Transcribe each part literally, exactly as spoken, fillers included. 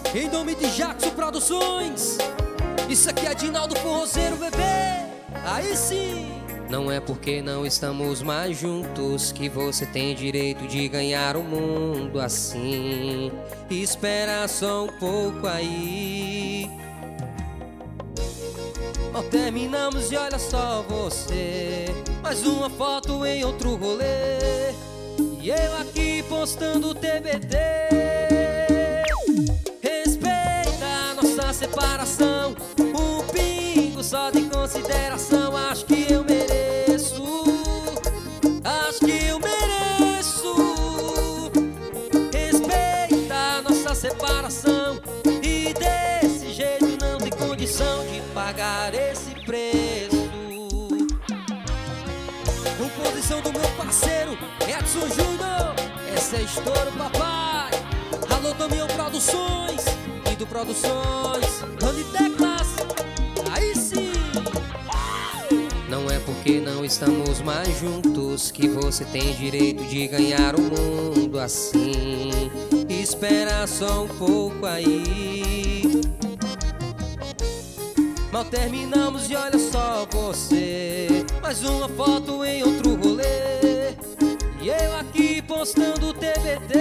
Em nome de Jackson Produções, isso aqui é Dinaldo Forrozeiro, bebê. Aí sim. Não é porque não estamos mais juntos que você tem direito de ganhar o mundo assim. Espera só um pouco aí. Mal terminamos e olha só você, mais uma foto em outro rolê, e eu aqui postando T B T. Respeita a nossa separação, um pingo só de consideração. Acho que eu mereço, acho que eu mereço. Respeita a nossa separação, e desse jeito não tem condição de pagar esse preço. Composição do meu parceiro Edson Júnior, essa é estouro, papai. Alô, Damião Produções, Indo Produções, Rony Teclas, aí sim. Não é porque não estamos mais juntos que você tem direito de ganhar o mundo assim. Espera só um pouco aí. Mal terminamos e olha só você, mais uma foto em outro rolê, e eu aqui postando T B T.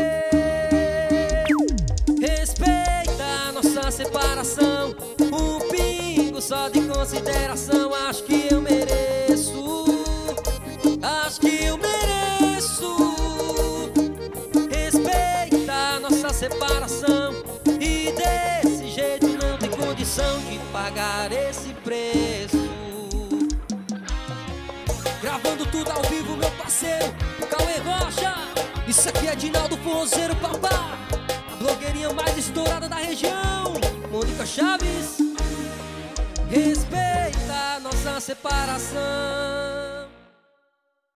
Respeita a nossa separação, um pingo só de consideração. Acho que eu mereço, acho que eu mereço. Respeita a nossa separação, e desse jeito não tem condição de pagar esse preço. Gravando tudo ao vivo, meu parceiro Cauê Rocha, isso aqui é Dinaldo Forrozeiro, papá. A blogueirinha mais estourada da região, Mônica Chaves. Respeita a nossa separação.